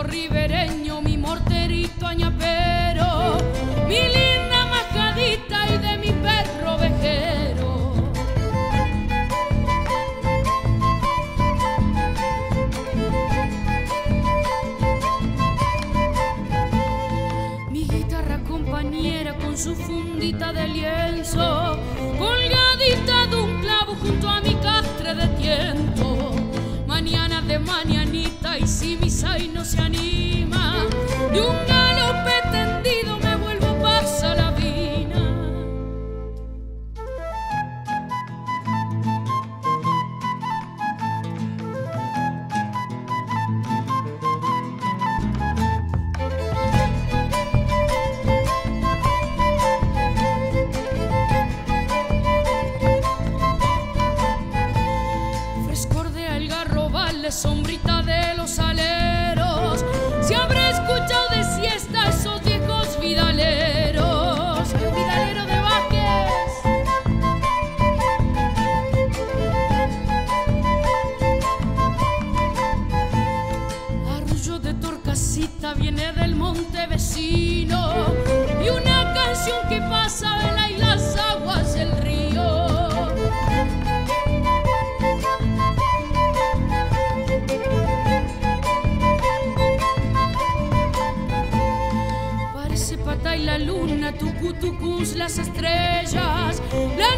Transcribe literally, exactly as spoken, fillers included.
ribereño, mi morterito añapero, mi linda majadita y de mi perro ovejero. Mi guitarra compañera con su fundita de lienzo, colgadita de un clavo junto a mi castre de tiento. Mañana de mañanita y si mi say no se anima, de un galope tendido me vuelvo pasa la vina. Frescor de algarrobales, sombrita de los aleros, se habrá escuchado de siesta esos viejos vidaleros. El vidalero de Vázquez. Arrullo de Torcasita viene del monte vecino y una canción que pasa de la y las aguas del río. Parece Patay la luna, tucu tucus las estrellas, la